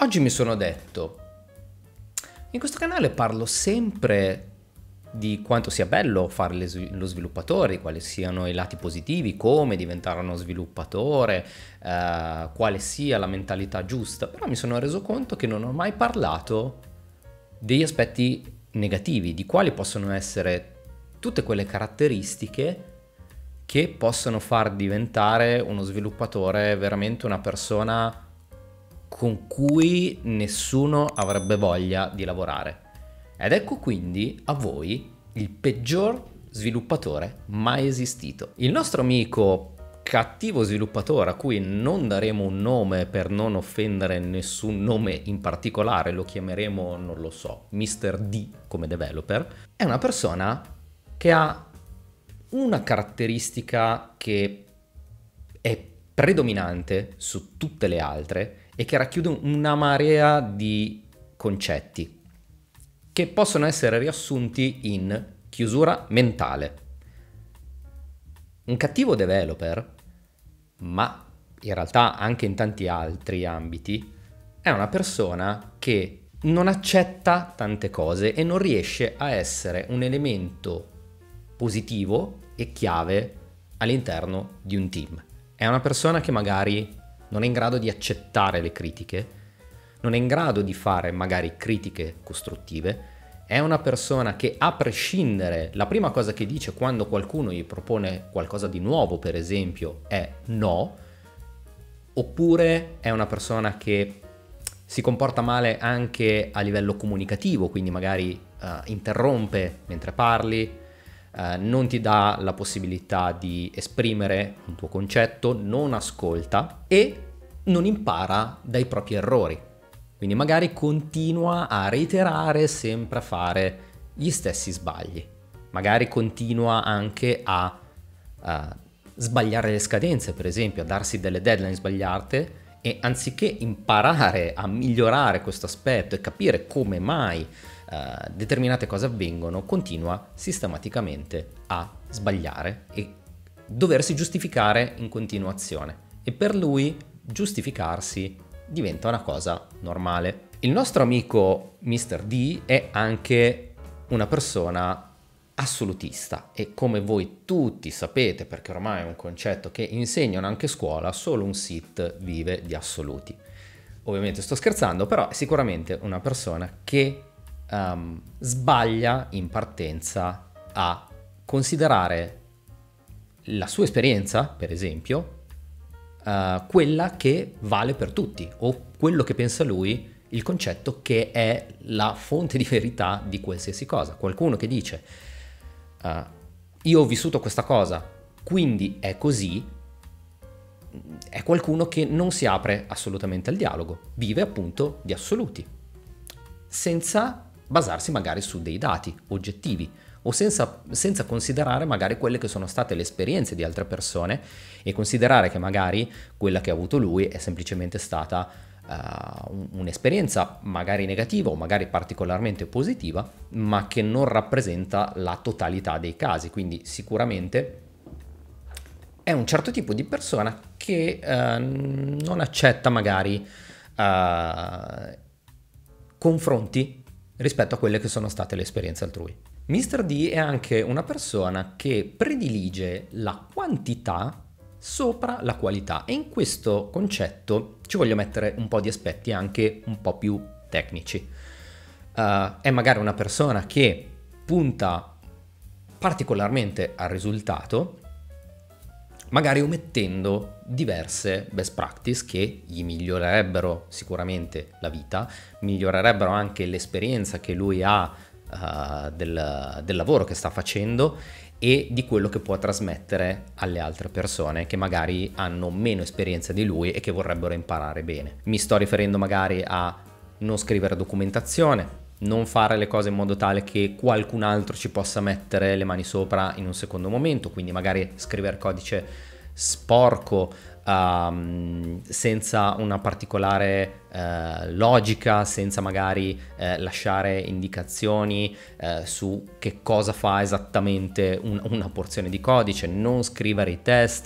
Oggi mi sono detto, in questo canale parlo sempre di quanto sia bello fare lo sviluppatore, quali siano i lati positivi, come diventare uno sviluppatore, quale sia la mentalità giusta, però mi sono reso conto che non ho mai parlato degli aspetti negativi, di quali possono essere tutte quelle caratteristiche che possono far diventare uno sviluppatore veramente una persona con cui nessuno avrebbe voglia di lavorare. Ed ecco quindi a voi il peggior sviluppatore mai esistito. Il nostro amico cattivo sviluppatore, a cui non daremo un nome per non offendere nessun nome in particolare, lo chiameremo, non lo so, Mr. D come developer, è una persona che ha una caratteristica che è predominante su tutte le altre e che racchiude una marea di concetti che possono essere riassunti in chiusura mentale. Un cattivo developer, ma in realtà anche in tanti altri ambiti, è una persona che non accetta tante cose e non riesce a essere un elemento positivo e chiave all'interno di un team. È una persona che magari non è in grado di accettare le critiche, non è in grado di fare magari critiche costruttive, è una persona che a prescindere, la prima cosa che dice quando qualcuno gli propone qualcosa di nuovo, per esempio, è no, oppure è una persona che si comporta male anche a livello comunicativo, quindi magari interrompe mentre parli, non ti dà la possibilità di esprimere un tuo concetto, non ascolta e non impara dai propri errori. Quindi magari continua a reiterare sempre a fare gli stessi sbagli. Magari continua anche a sbagliare le scadenze, per esempio, a darsi delle deadline sbagliate e anziché imparare a migliorare questo aspetto e capire come mai determinate cose avvengono, continua sistematicamente a sbagliare e doversi giustificare in continuazione. E per lui giustificarsi diventa una cosa normale. Il nostro amico Mr. D è anche una persona assolutista e come voi tutti sapete, perché ormai è un concetto che insegnano anche a scuola, solo un Sith vive di assoluti. Ovviamente sto scherzando, però è sicuramente una persona che sbaglia in partenza a considerare la sua esperienza, per esempio, quella che vale per tutti, o quello che pensa lui, il concetto che è la fonte di verità di qualsiasi cosa. Qualcuno che dice io ho vissuto questa cosa, quindi è così, è qualcuno che non si apre assolutamente al dialogo, vive appunto di assoluti, senza basarsi magari su dei dati oggettivi o senza considerare magari quelle che sono state le esperienze di altre persone e considerare che magari quella che ha avuto lui è semplicemente stata un'esperienza magari negativa o magari particolarmente positiva, ma che non rappresenta la totalità dei casi. Quindi sicuramente è un certo tipo di persona che non accetta magari confronti rispetto a quelle che sono state le esperienze altrui. Mr. D è anche una persona che predilige la quantità sopra la qualità e in questo concetto ci voglio mettere un po' di aspetti anche un po' più tecnici. È magari una persona che punta particolarmente al risultato, magari omettendo diverse best practice che gli migliorerebbero sicuramente la vita, migliorerebbero anche l'esperienza che lui ha del lavoro che sta facendo e di quello che può trasmettere alle altre persone che magari hanno meno esperienza di lui e che vorrebbero imparare bene. Mi sto riferendo magari a non scrivere documentazione, non fare le cose in modo tale che qualcun altro ci possa mettere le mani sopra in un secondo momento, quindi magari scrivere codice sporco, senza una particolare logica, senza magari lasciare indicazioni su che cosa fa esattamente una porzione di codice, non scrivere i test,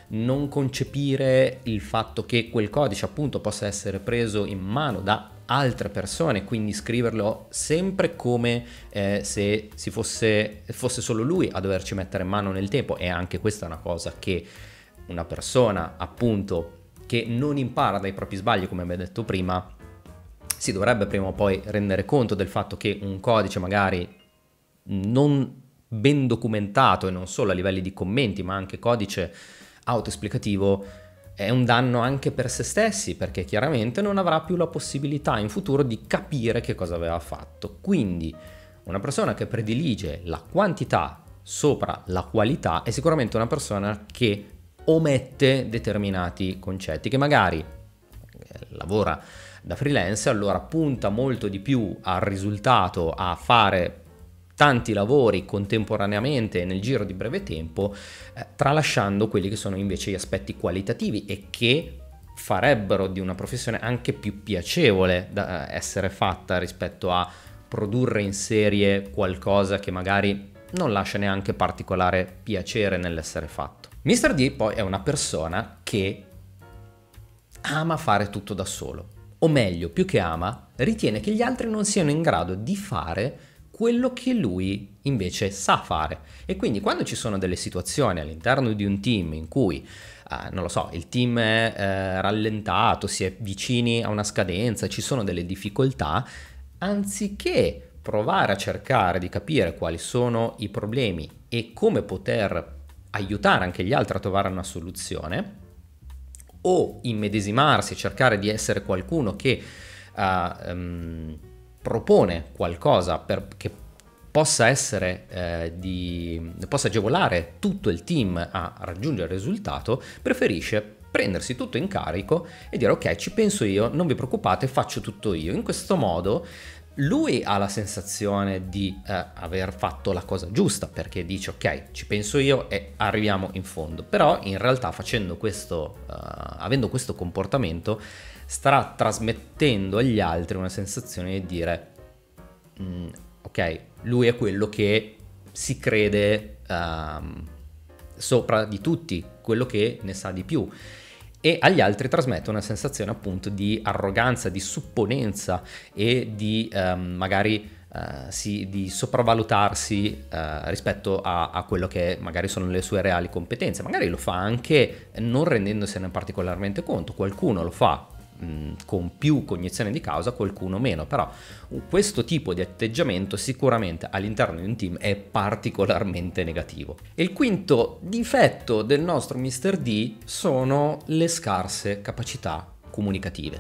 non concepire il fatto che quel codice appunto possa essere preso in mano da altre persone, quindi scriverlo sempre come se fosse solo lui a doverci mettere mano nel tempo. E anche questa è una cosa che una persona appunto che non impara dai propri sbagli, come abbiamo detto prima, si dovrebbe prima o poi rendere conto del fatto che un codice magari non ben documentato, e non solo a livelli di commenti ma anche codice autoesplicativo, è un danno anche per se stessi, perché chiaramente non avrà più la possibilità in futuro di capire che cosa aveva fatto. Quindi una persona che predilige la quantità sopra la qualità è sicuramente una persona che omette determinati concetti, che magari lavora da freelance, allora punta molto di più al risultato, a fare tanti lavori contemporaneamente nel giro di breve tempo, tralasciando quelli che sono invece gli aspetti qualitativi e che farebbero di una professione anche più piacevole da essere fatta rispetto a produrre in serie qualcosa che magari non lascia neanche particolare piacere nell'essere fatto. Mr. D poi è una persona che ama fare tutto da solo, o meglio, più che ama, ritiene che gli altri non siano in grado di fare quello che lui invece sa fare. E quindi quando ci sono delle situazioni all'interno di un team in cui non lo so, il team è rallentato, si è vicini a una scadenza, ci sono delle difficoltà, anziché provare a cercare di capire quali sono i problemi e come poter aiutare anche gli altri a trovare una soluzione, o immedesimarsi, cercare di essere qualcuno che propone qualcosa che possa essere possa agevolare tutto il team a raggiungere il risultato, preferisce prendersi tutto in carico e dire ok, ci penso io, non vi preoccupate, faccio tutto io. In questo modo lui ha la sensazione di aver fatto la cosa giusta, perché dice ok, ci penso io e arriviamo in fondo. Però in realtà facendo questo, avendo questo comportamento, starà trasmettendo agli altri una sensazione di dire ok, lui è quello che si crede sopra di tutti, quello che ne sa di più, e agli altri trasmette una sensazione appunto di arroganza, di supponenza e di magari di sopravvalutarsi rispetto a quello che magari sono le sue reali competenze. Magari lo fa anche non rendendosene particolarmente conto, qualcuno lo fa con più cognizione di causa, qualcuno meno, però questo tipo di atteggiamento sicuramente all'interno di un team è particolarmente negativo. E il quinto difetto del nostro Mr. D sono le scarse capacità comunicative.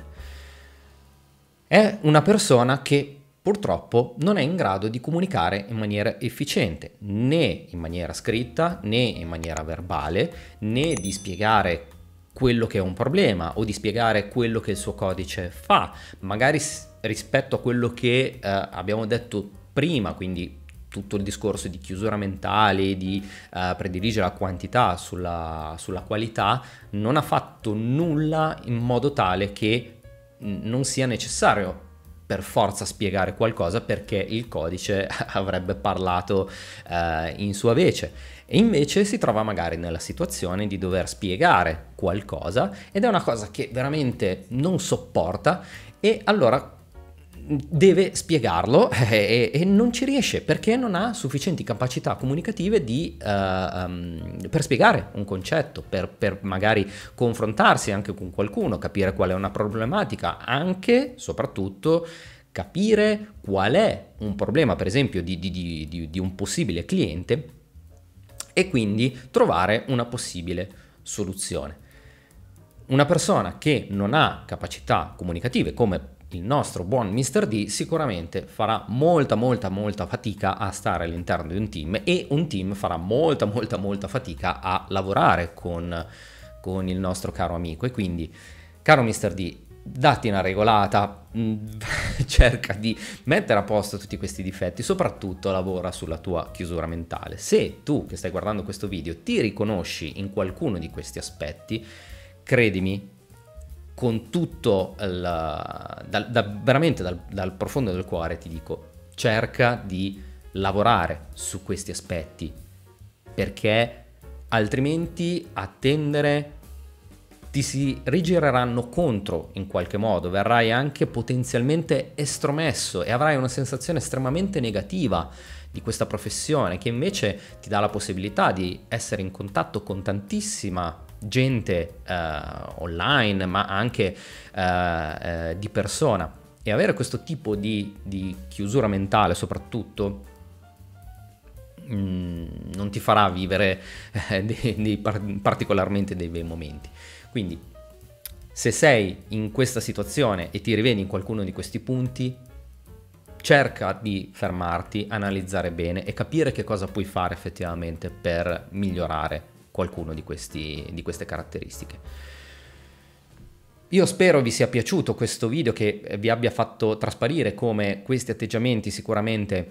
È una persona che purtroppo non è in grado di comunicare in maniera efficiente, né in maniera scritta, né in maniera verbale, né di spiegare quello che è un problema o di spiegare quello che il suo codice fa, magari rispetto a quello che abbiamo detto prima, quindi tutto il discorso di chiusura mentale, di prediligere la quantità sulla qualità, non ha fatto nulla in modo tale che non sia necessario per forza spiegare qualcosa, perché il codice avrebbe parlato in sua vece. E invece si trova magari nella situazione di dover spiegare qualcosa ed è una cosa che veramente non sopporta, e allora deve spiegarlo e non ci riesce perché non ha sufficienti capacità comunicative per spiegare un concetto, per magari confrontarsi anche con qualcuno, capire qual è una problematica, anche soprattutto capire qual è un problema, per esempio di un possibile cliente, e quindi trovare una possibile soluzione. Una persona che non ha capacità comunicative come il nostro buon Mr. D sicuramente farà molta fatica a stare all'interno di un team, e un team farà molta fatica a lavorare con il nostro caro amico. E quindi, caro Mr. D, datti una regolata, cerca di mettere a posto tutti questi difetti, soprattutto lavora sulla tua chiusura mentale. Se tu che stai guardando questo video ti riconosci in qualcuno di questi aspetti, credimi, con tutto veramente dal profondo del cuore ti dico, cerca di lavorare su questi aspetti, perché altrimenti a tendere ti si rigireranno contro in qualche modo, verrai anche potenzialmente estromesso e avrai una sensazione estremamente negativa di questa professione, che invece ti dà la possibilità di essere in contatto con tantissima gente online, ma anche di persona, e avere questo tipo di chiusura mentale soprattutto non ti farà vivere particolarmente dei bei momenti. Quindi se sei in questa situazione e ti rivedi in qualcuno di questi punti, cerca di fermarti, analizzare bene e capire che cosa puoi fare effettivamente per migliorare qualcuno di queste caratteristiche. Io spero vi sia piaciuto questo video, che vi abbia fatto trasparire come questi atteggiamenti sicuramente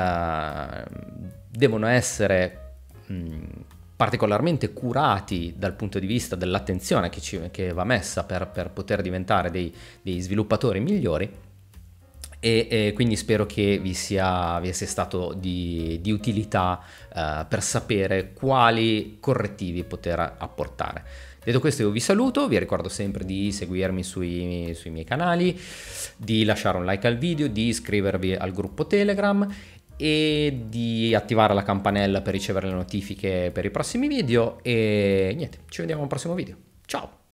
devono essere particolarmente curati dal punto di vista dell'attenzione che va messa per poter diventare dei sviluppatori migliori, e quindi spero che vi sia stato di utilità per sapere quali correttivi poter apportare. Detto questo, io vi saluto, vi ricordo sempre di seguirmi sui miei canali, di lasciare un like al video, di iscrivervi al gruppo Telegram e di attivare la campanella per ricevere le notifiche per i prossimi video. E niente, ci vediamo al prossimo video. Ciao!